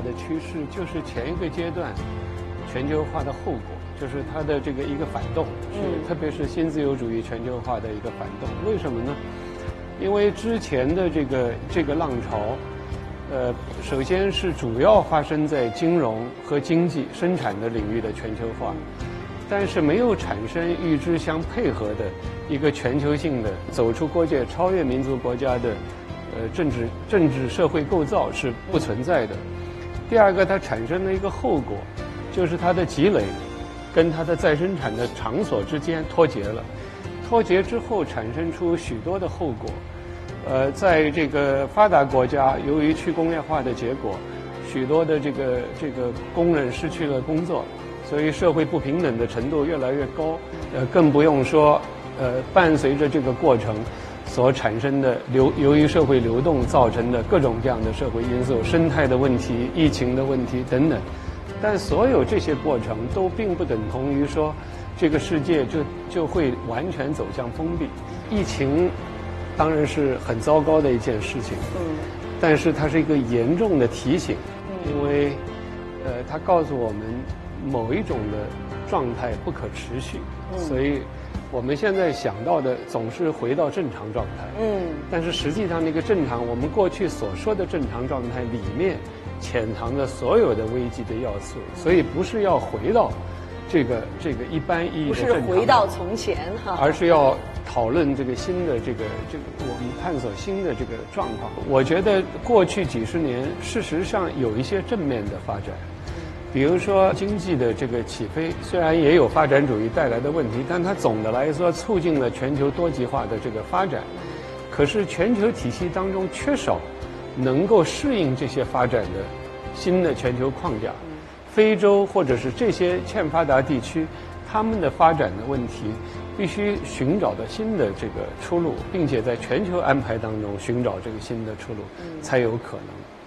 的趋势，就是前一个阶段全球化的后果，就是它的这个一个反动，特别是新自由主义全球化的一个反动。为什么呢？因为之前的这个浪潮，首先是主要发生在金融和经济生产的领域的全球化，但是没有产生与之相配合的一个全球性的走出国界、超越民族国家的政治社会构造是不存在的。第二个，它产生了一个后果，就是它的积累跟它的再生产的场所之间脱节了。脱节之后产生出许多的后果。在这个发达国家，由于去工业化的结果，许多的这个工人失去了工作，所以社会不平等的程度越来越高。更不用说，伴随着这个过程所产生的由于社会流动造成的各种各样的社会因素、生态的问题、疫情的问题等等。但所有这些过程都并不等同于说，这个世界就会完全走向封闭。疫情当然是很糟糕的一件事情，但是它是一个严重的提醒，因为它告诉我们某一种的状态不可持续，所以我们现在想到的总是回到正常状态，但是实际上那个正常，我们过去所说的正常状态里面潜藏着所有的危机的要素，所以不是要回到这个一般意义的正常， 不是回到从前哈， 而是要讨论这个新的这个我们探索新的这个状况。我觉得过去几十年事实上有一些正面的发展，比如说经济的这个起飞，虽然也有发展主义带来的问题，但它总的来说促进了全球多极化的这个发展。可是全球体系当中缺少能够适应这些发展的新的全球框架。非洲或者是这些欠发达地区，他们的发展的问题必须寻找到新的这个出路，并且在全球安排当中寻找这个新的出路，才有可能。